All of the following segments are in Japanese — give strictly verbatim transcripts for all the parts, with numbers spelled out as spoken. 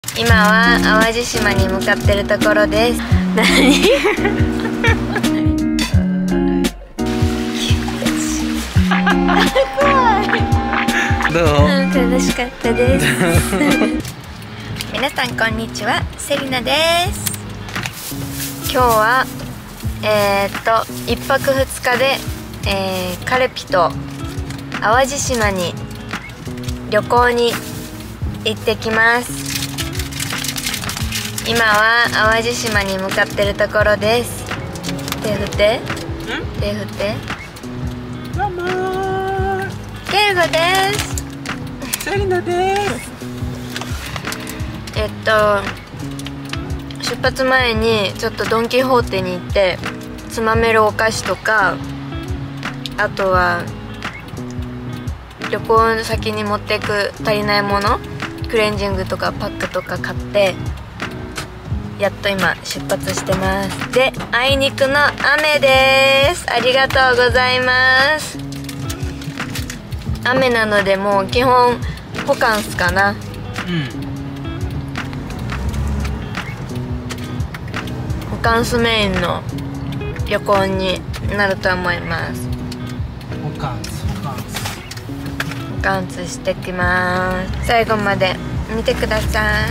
今は淡路島に向かってるところです。何？怖い。 どう？ 楽しかったです。皆さんこんにちは、セリナです。今日はえー、っといっぱくふつかで、えー、カレピと淡路島に旅行に行ってきます。今は淡路島に向かってるところです。手振って、手振って。 どうもー、 ケルゴです。 セリナです。 えっと出発前にちょっとドン・キホーテに行ってつまめるお菓子とか、あとは旅行先に持っていく足りないもの、クレンジングとかパックとか買ってやっと今出発してます。で、あいにくの雨です。ありがとうございます。雨なのでもう基本ホカンスかな。 うん。 ホカンスメインの旅行になると思います。 ホカンス、ホカンス。 ホカンスしてきます。最後まで見てください。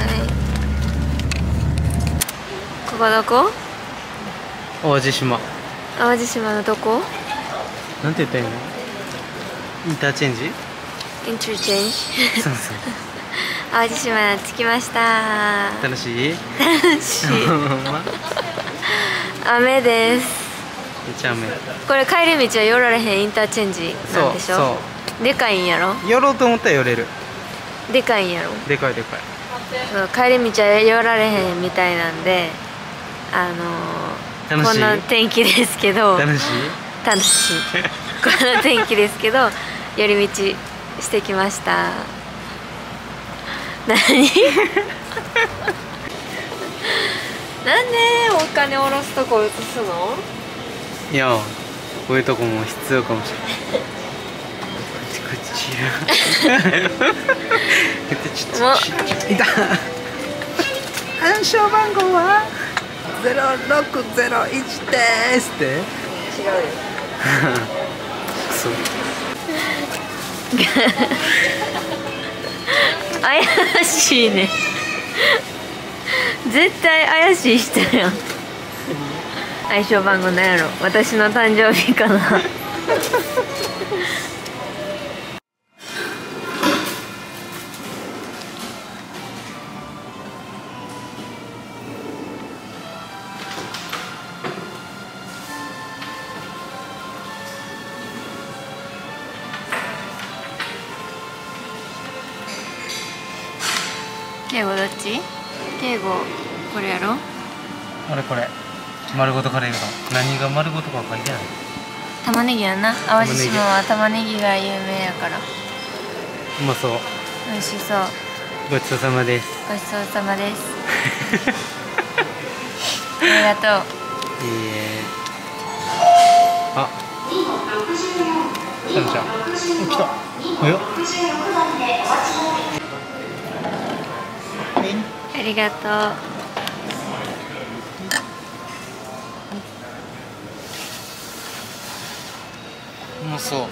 ここどこ？ 淡路島。 淡路島のどこ？ なんて言ったらいいの？インターチェンジ？ インターチェンジ。 そうそう。 淡路島着きました。 楽しい？ 楽しい。雨です。 めっちゃ雨。 これ帰り道は寄られへんインターチェンジなんでしょ？ そうそう。でかいんやろ？ 寄ろうと思ったら寄れる。 でかいんやろ？ でかいでかい。 そう、帰り道は寄られへんみたいなんで、あのー、こんな天気ですけど。 楽しい？ 楽しい。こんな天気ですけど寄り道してきました。何？なんでお金下ろすとこ移すの？ いや、こういうとこも必要かもしれない。こちら。いた。暗証番号はゼロろくゼロいちですって。違うよ。くそ。 怪しいね。絶対怪しい人やん。暗証番号なんやろ？私の誕生日かな。敬語どっち？敬語これやろ？ 俺これ丸ごとカレーうどん。何が丸ごとか書いてない。 玉ねぎやな。淡路島は玉ねぎが有名やから。 うまそう。 美味しそう。 ごちそうさまです。 ごちそうさまです。ありがとう。 いいえ。あ、さんちゃん。お、来た。およ。 ありがとう。 うまそう。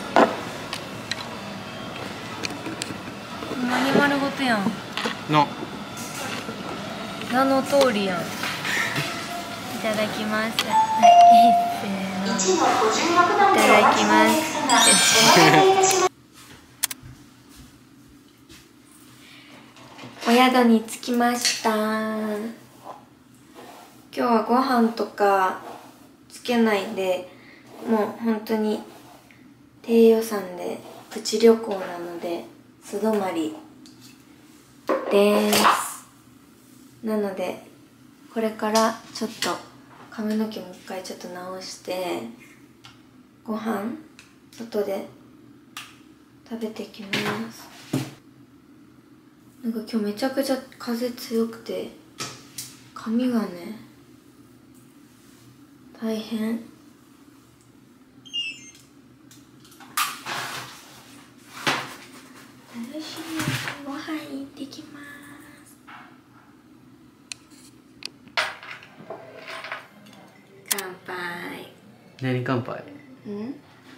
何丸ごとやん。 の。 名の通りやん。いただきます。はい、せーの。いただきます。お宿に着きました。今日はご飯とかつけないんで、もう本当に低予算でプチ旅行なので素泊まりです。なのでこれからちょっと髪の毛もう一回ちょっと直してご飯外で食べてきます。なんか今日めちゃくちゃ風強くて髪がね大変。楽しみ。ご飯行ってきます。 何乾杯？ うん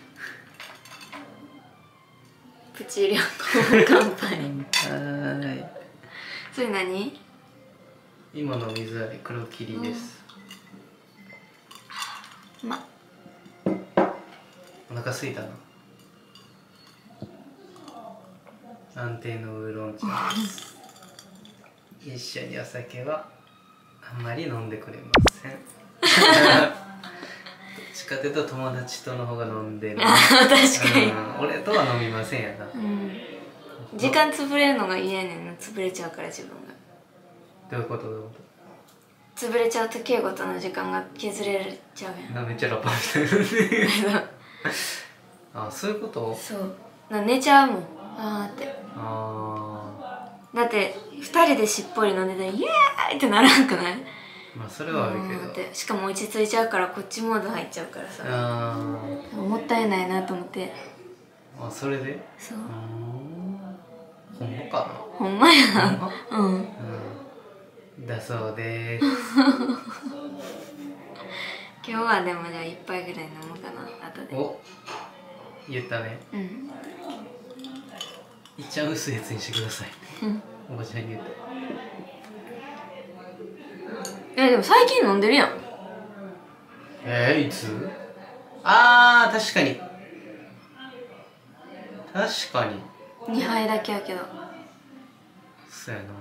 プチ旅行乾杯はい。 それ何？ 今の水割り黒霧です。 うん、まお腹すいたな。安定のウーロン茶です。一緒にお酒はあんまり飲んでくれません。どっちかというと友達との方が飲んでる。 あ確かに、 うん、俺とは飲みませんやな、 うん、時間潰れるのが嫌やねんな。潰れちゃうから自分が。 どういうことどういうこ潰れちゃうと敬語との時間が削れちゃうやん。 と？めっちゃラッパーみたいなあ、そういうこと？ そうな、寝ちゃうもん、あーって。 あだってふたりでしっぽり飲んでたらイエーイってならんくない？ まあそれはあるけど、 ってしかも落ち着いちゃうからこっちモード入っちゃうからさ、 あもったいないなと思って。 あ、それで？ そう、 ほんまかな？ ほんまやな。うん、 うん、だそうです。 今日はでもじゃあ一杯ぐらい飲もうかな、後で。 お、言ったね。 うん、 いっちゃん薄いやつにしてください。おばちゃんに言って。 え、でも最近飲んでるやん。 えー、いつ？あー、確かに確かににはいだけやけど。 そうやな。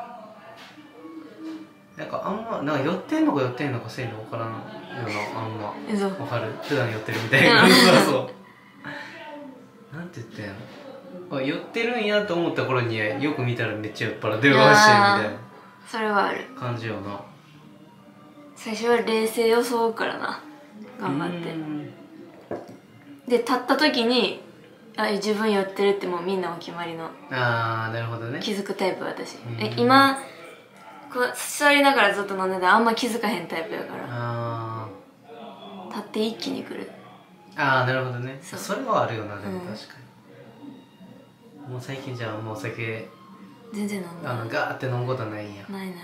なんかあんまなんか寄ってんのか寄ってんのかせんの分からんよな、あんま。 えぞわかる？普段寄ってるみたいな。そうそうなんて言ったんやろ、あ、寄ってるんやと思った頃によく見たらめっちゃ酔っ払ってるわしてるみたいな。 それはある感じよな。 最初は冷静装うからな、頑張ってで立った時にあ自分酔ってるってもうみんなお決まりの。 あー、なるほどね。 気づくタイプ私。え今こう座りながらずっと飲んでたらあんま気づかへんタイプやから。 あ立って一気に来る。 あー、なるほどね。 そ, そ, それはあるよな。でもうん確かに、もう最近じゃあもうお酒全然飲んだあのガーって飲むことはないんや。 ないない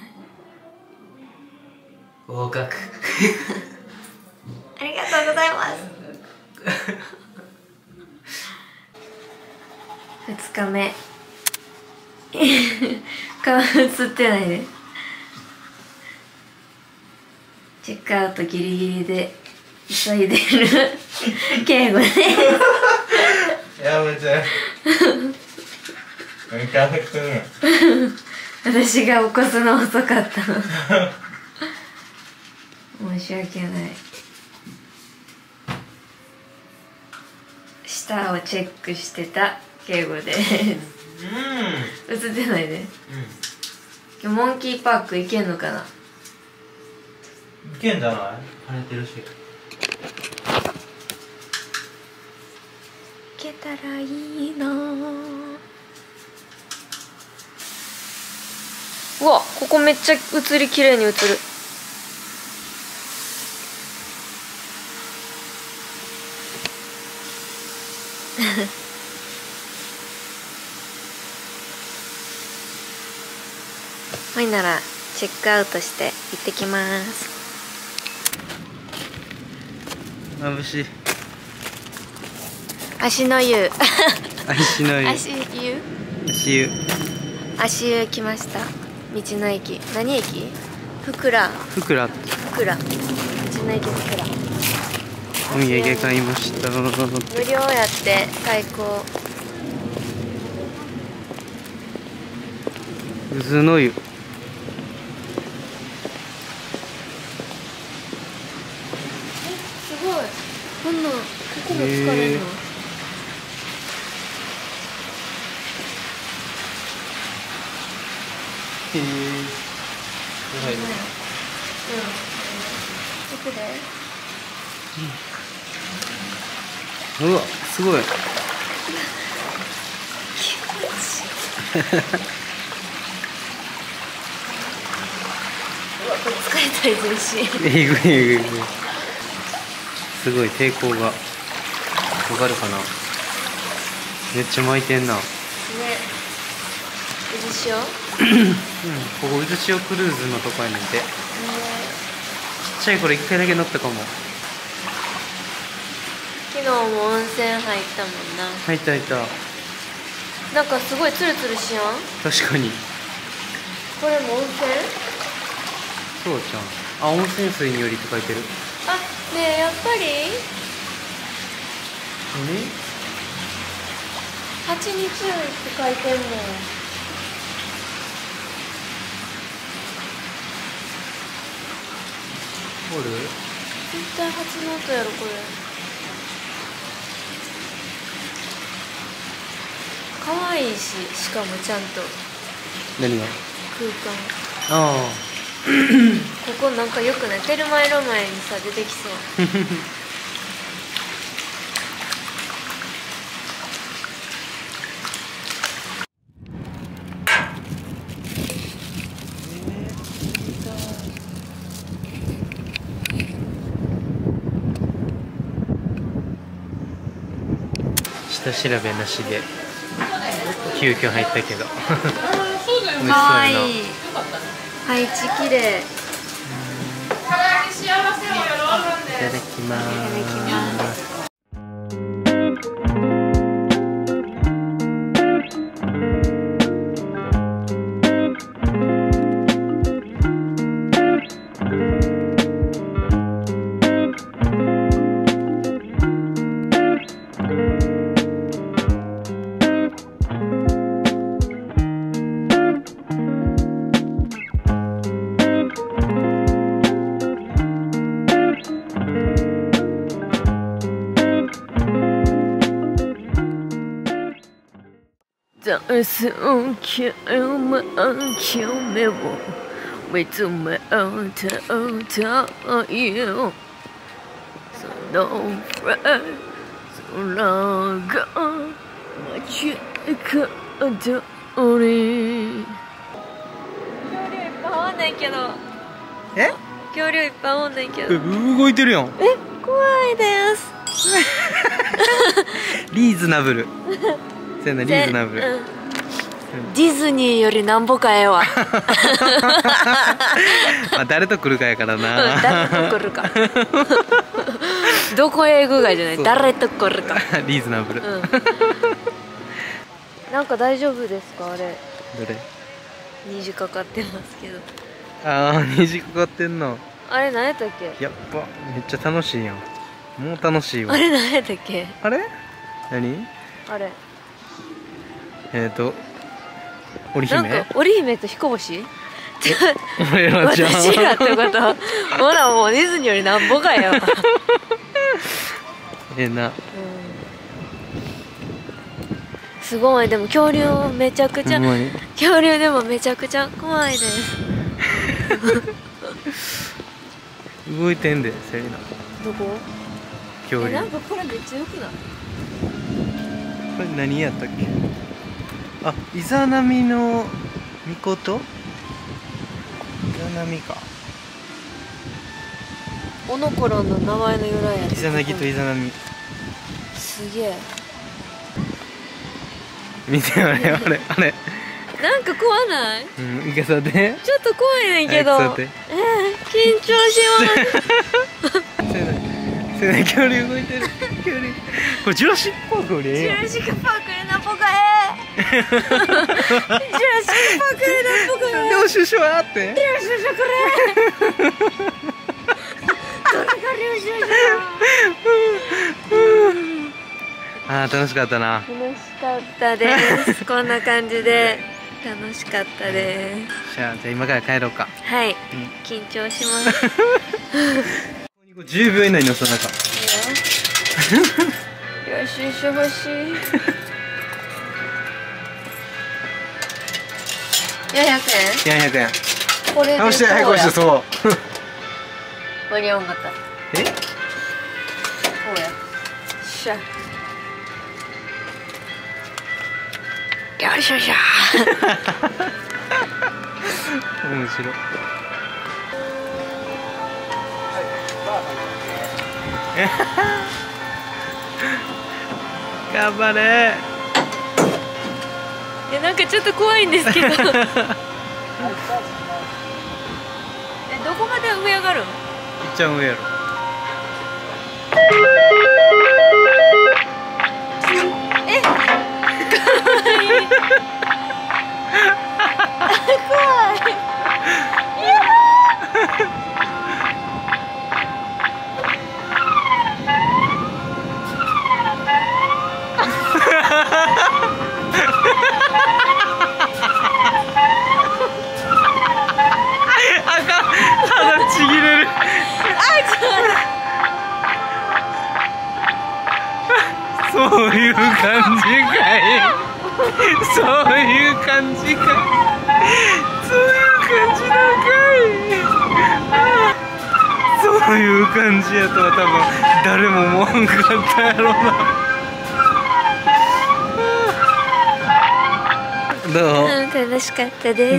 合格ありがとうございますふつかめ顔映ってないね。チェックアウトギリギリで急いでる敬語ねやめてめちゃくちゃ私が起こすの遅かったの申し訳ない。舌をチェックしてた敬語です。うん映ってないで、うん、今日モンキーパーク行けんのかな。 いけんじゃない？晴れてるし。行けたらいいな。うわ、ここめっちゃ映り綺麗に映る。ほいならチェックアウトして行ってきます。 眩しい。 足の湯足の湯足湯足湯足湯来ました。道の駅、何駅？ふくらふくらふくら道の駅ふくら。 お土産買いました。 無料やって最高。 渦の湯。 すごい。こんなんここも疲れるの。 へえ。はい。 うん。どこで？ うわ、すごい。 気持ちいい。うわ、これ疲れたりするし。 えぐいえぐいえぐい。すごい抵抗が。わかるかな。めっちゃ巻いてんな。ね。 渦潮？うん、 ここ渦潮クルーズのとこやねんて。ちっちゃい頃一回だけ乗ったかも。 日も温泉入ったもんな。 入った入った。 なんかすごいツルツルしやん。 確かに。 これも温泉？ そうじゃん。あ、温泉水によりって書いてる。 あ、ねえ、やっぱり何？ 蜂に注意って書いてんもん。 おる？ 絶対蜂の音やろこれ。可愛いし、しかもちゃんと何が？ 空間。 ああ。 ここなんかよくない？テルマエロマエにさ出てきそう。 下調べなしで急遽入ったけどかわいい。配置きれい。いただきます。 いただきます。 在早朝満鏡目を見つめ合った太陽、そのフレ空が街角に。恐竜いっぱいおんねんけど。 え？ 恐竜いっぱいおんねんけど。 動いてるやん。 え、怖いです。 リーズナブル。そうやな、リーズナブル。 うん、ディズニーよりなんぼかええわ。 まあ誰と来るかやからな。 うん、誰と来るか。どこへ行くかじゃない、誰と来るか。 リーズナブル。 うん、なんか大丈夫ですかあれ。 どれ？ 虹かかってますけど。 ああ、虹かかってんの。 あれ何やったっけ？ やっぱめっちゃ楽しいやん。もう楽しいわ。 あれ何やったっけ？ あれ？何？ あれ。 えっと織なん姫？ か織姫と彦星？ 俺らじゃん。 私らってこと？ほらもうディズニーよりなんぼかよ。 ええな。 すごい。でも恐竜めちゃくちゃ、 ほんまに恐竜でもめちゃくちゃ怖いです。 動いてんで、セリナ。 どこ？ 恐竜。 え、なんかこれめっちゃよくない？ これ何やったっけ？あ、イザナミのミコト？イザナミか。 おのころの名前の由来や。 イザナギとイザナミ。 すげえ。 見て、あれあれあれ。 なんか怖ない？ うん、いけそうで。 ちょっと怖いねんけど。 はい、 えー、緊張します。 せやな、せやな、恐竜動いてる。恐竜。これジュラシックパークよりええやん。 ジュラシックパークでなんぼかえ。ジュラシックパークでなんぼかえ。 領収書はあって。 領収書くれ。どれが領収書？ あー、楽しかったな。 楽しかったです。こんな感じで楽しかったです。 じゃあ、じゃあ今から帰ろうか。 はい、 うん、 緊張します。 じゅうびょう以内に押さなか。 領収書欲しい。よんひゃくえん？ よんひゃくえん。 これで押して、はい、こうして、そう。 間に合わんかった。 え？ こうや。しゃ。よいしょしょ。 面白い。頑張れ。 え、なんかちょっと怖いんですけど。え、どこまで上上がるん？ いっちゃん上やろ。 ちぎれる。そういう感じかい。そういう感じかい。そういう感じなんかい。そういう感じやとは多分誰も思わんかったやろな。どう？ うん、楽しかったです。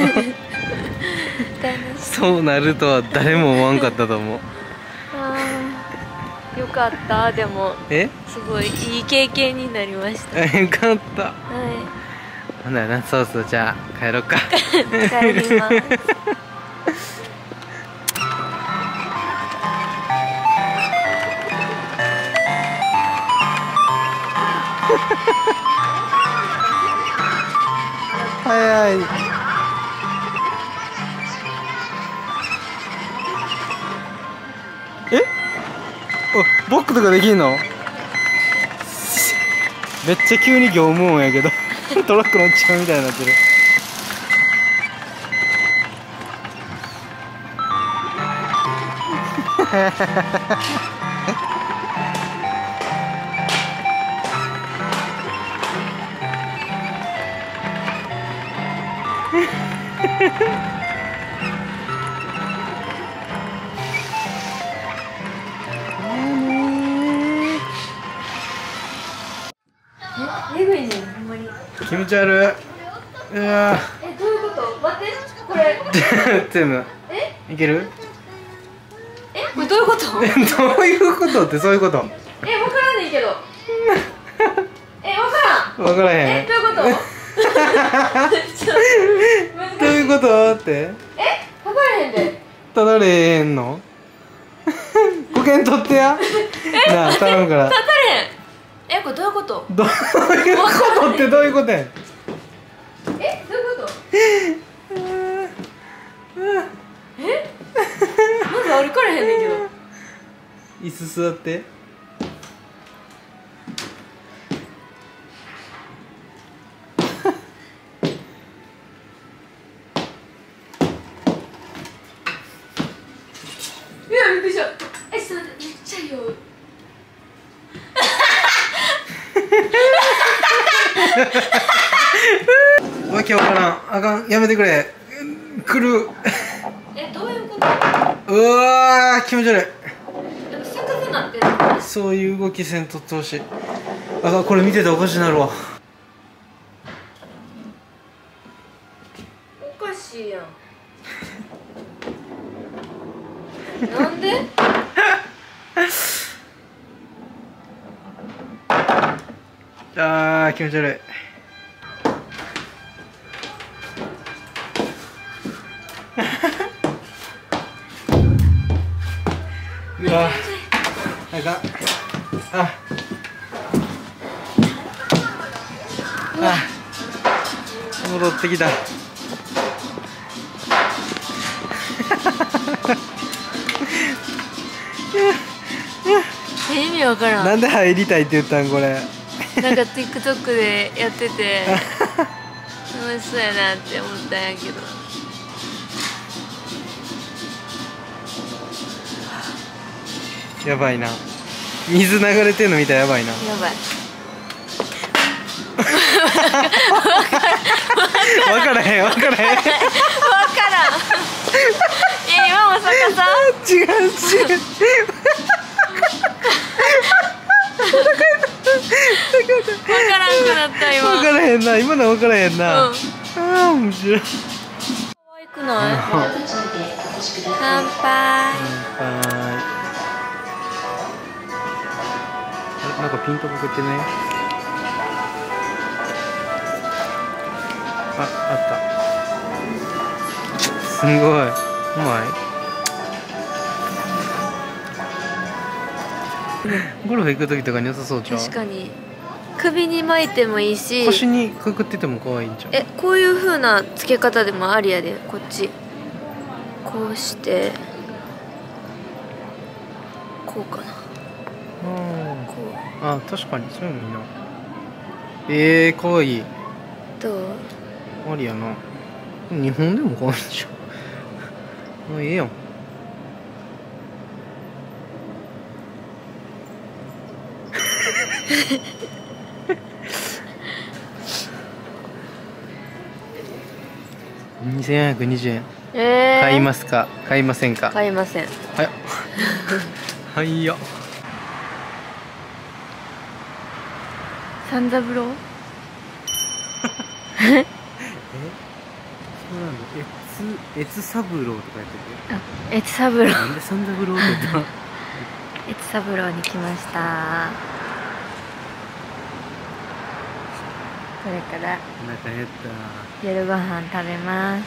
そうなるとは誰も思わんかったと思う。 あーよかった。でもえ？ すごいいい経験になりました。 よかった。 はほんならな、そうそう、じゃあ帰ろうか。 い、帰ります。 早い。え？お、ボックとかできんの？めっちゃ急に業務音やけどトラック乗っちゃうみたいになってる。 えぐいね、ほんまに。 気持ち悪い。うわえ、どういうこと？待って、これ。 全部え？ いける？ え、これどういうこと？ え、どういうことってそういうこと？ え、わからんねんけど。え、わからん。 わからへえ、 ん。 どういうこと？ちょっとどういうことって？ え、わからへんで。 ただれへんの？保険取ってや。なあ、頼むから。 立たれへん。え、これどういうこと？ どういうことってどういうことやん？ え、どういうこと？え？まず歩かれへんねんけど。 椅子座って。 いや、びっくりした。え、ちょっと待って、めっちゃいいよ。 わけわからん。あかん、やめてくれ。来る。 え、どういうこと？ うわー、気持ち悪い。 なんか逆さなってる。 そういう動きせんとってほしい。あかん、これ見てておかしなるわ。 おかしいやん。なんで？ あー、気持ち悪い。うわ、あかん。ああ、戻ってきた。 え、意味わからん。 なんで入りたいって言ったんこれ。 なんか ティックトック でやってて楽しそうやなって思ったんやけど。 やばいな。水流れてんの見たらやばいな。 やばい。 わからへん、わからへん。 わからん。え、今も逆さ？ 違う違う。 わからんくなった今。 わからへんな、今のわからへんな。 うん。 ああ、面白い。 可愛くない？乾杯。 はい。なんかピントかけてね。あ、あった。すごい。うまい。ゴルフ行く時とかに良さそうちゃう？ 確かに首に巻いてもいいし、 腰にかくってても可愛いんじゃん。 えこういう風なつけ方でもありやで。こっちこうしてこうかな。 あこあ、あ確かにそういうのいいな。ええー、可愛い。 うどう？ ありやな。日本でも可愛いじゃん。あ、ええやん。にせんよんひゃくにじゅうえん。 えー、 買いますか買いませんか。 買いません。 はいはいよ。 三三郎えそうなんだ。えつえつ三郎とかやってあ、越三郎てなんで三三郎って言ったの。 越三郎に来ました。これからお腹減った。 夜ご飯食べます。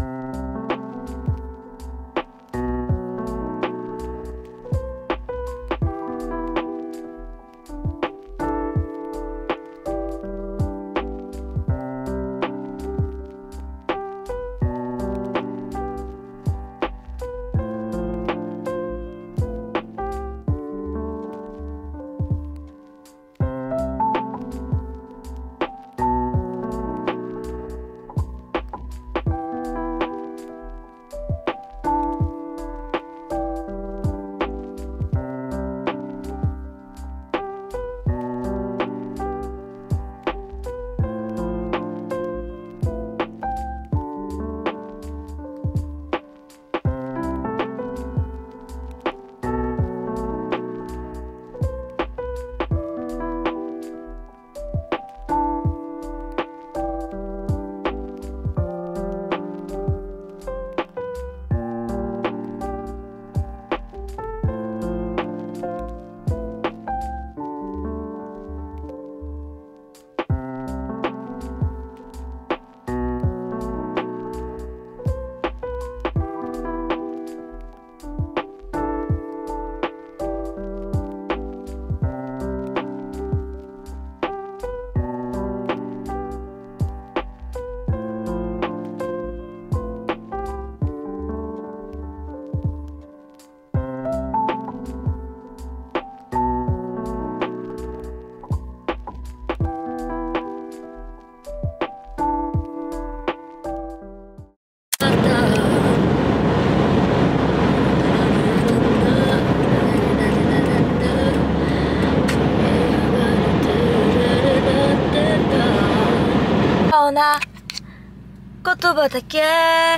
な言葉だけ。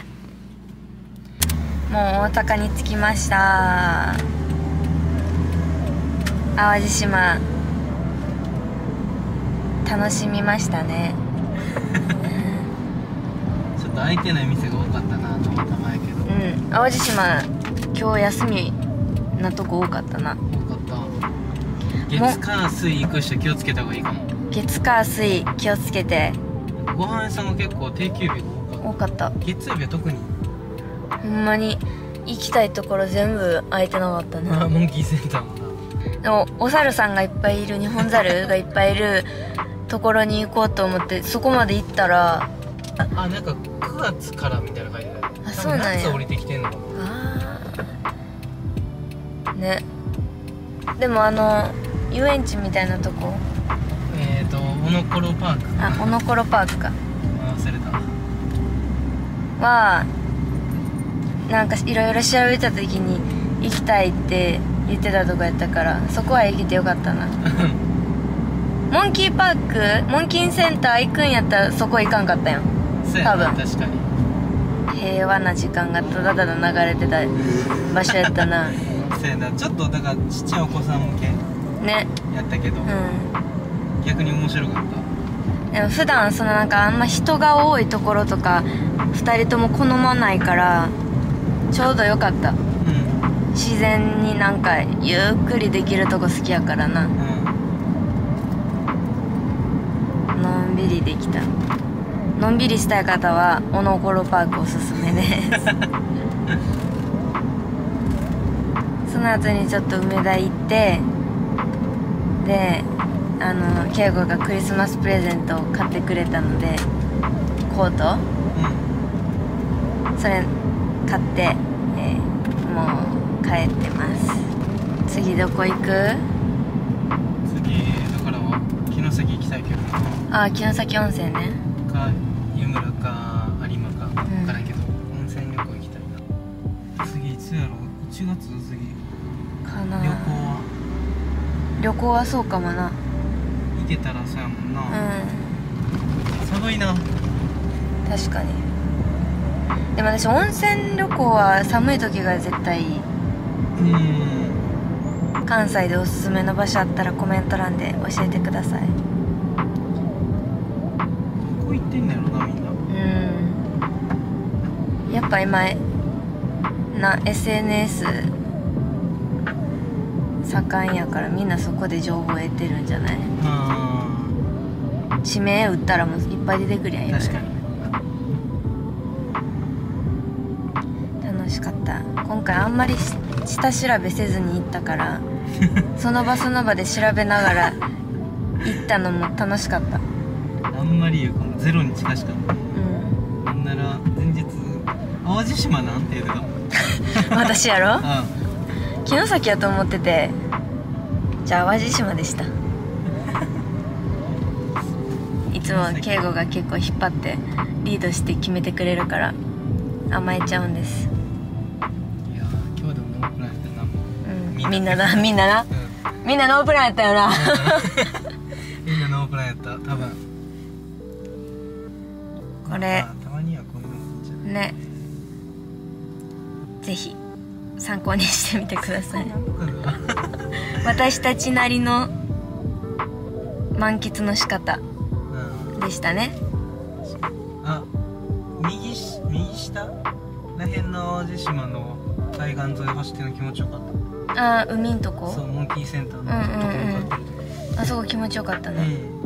もう大阪に着きました。淡路島楽しみましたね。 ちょっと空いてない店が多かったなと思った前やけど。 うん、淡路島今日休みなとこ多かったな。 多かった。月火水行く人気をつけた方がいいかも。 月火水気をつけて。 ご飯屋さんが結構定休日が多かった。 月曜日は特にほんまに行きたいところ全部空いてなかったね。 あモンキーセンターもな。 でもお猿さんがいっぱいいる、日本猿がいっぱいいるところに行こうと思ってそこまで行ったら、 あ、なんかくがつからみたいな感じだよね。 あ、そうなんや。 夏降りてきてんのかな。 あね。でもあの遊園地みたいなとこ、 えっとおのころパーク。 あ、おのころパークか。 忘れたはなんかいろいろ調べた時に行きたいって言ってたとこやったから、そこは行けてよかったな。モンキーパーク、モンキーセンター行くんやったらそこ行かんかったやん。 そうやな、 多分確かに平和な時間がただただ流れてた場所やったな。 そうやな、ちょっとだからちっちゃいお子さん向けね。 やったけど、 うん。 逆に面白かった。 でも普段そのなんかあんま人が多いところとかふたりとも好まないからちょうどよかった。 うん自然になんかゆっくりできるとこ好きやからな。 うんのんびりできた。のんびりしたい方はおのころパークおすすめですその後にちょっと梅田行って、であの圭吾がクリスマスプレゼントを買ってくれたので、コートそれ買って、えー、もう帰ってます。次どこ行く？ 次だからは城崎行きたいけどなあ。城崎温泉ね。 か湯村か有馬か分うんからんけど、温泉旅行行きたいな。次いつやろ？いちがつ次かな。 旅行は旅行はそうかもな。 行けたらそうやもんな。 う寒いな。 ん、確かに。でも私温泉旅行は寒い時が絶対いい。 うん。 関西でおすすめの場所あったらコメント欄で教えてください。 どこ行ってんのやろなみんな。 うん、やっぱ今な エスエヌエス 盛んやからみんなそこで情報得てるんじゃない？ あ地名打ったらもういっぱい出てくるやん。今確かに。 楽しかった。今回あんまり下調べせずに行ったからその場その場で調べながら行ったのも楽しかった。 あんまり言うかもゼロに近しかった。 うん、 なんなら前日淡路島なんて言うてたもん。 私やろ？ う城崎やと思ってて、じゃあ淡路島でした。いつも圭吾が結構引っ張ってリードして決めてくれるから甘えちゃうんです。 ん。いやー今日でもノープランやったなもう。 うん、みんななみんななうみんなノープランやったよな。 ん。みんなノープランやった多分。 これまあたまにはこういうのもいいんじゃない？ ね、ぜひ参考にしてみてください。私たちなりの満喫の仕方うん。 でしたね。 あ、右し右下らへんの淡路島の海岸沿い走ってるの気持ちよかった。 あー、海んとこ。 そう、モンキーセンターのとこうんうんうん向かってる時。 あそこ気持ちよかったね。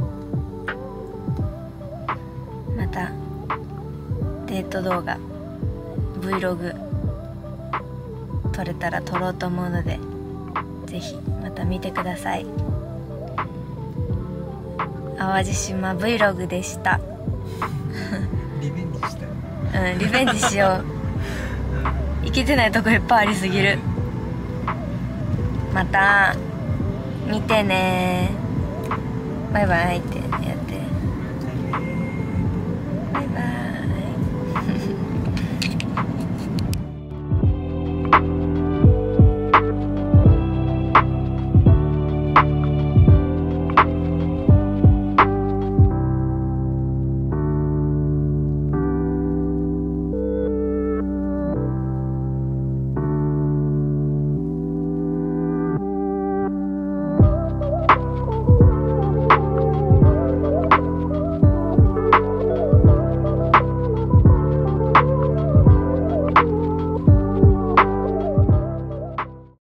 またデート動画 Vlog 撮れたら撮ろうと思うので、ぜひまた見てください。淡路島 Vlog でした。 リベンジしたよ。 うん、リベンジしよう。行けてないとこいっぱいありすぎる。また見てね。バイバイってやって。バイバイ。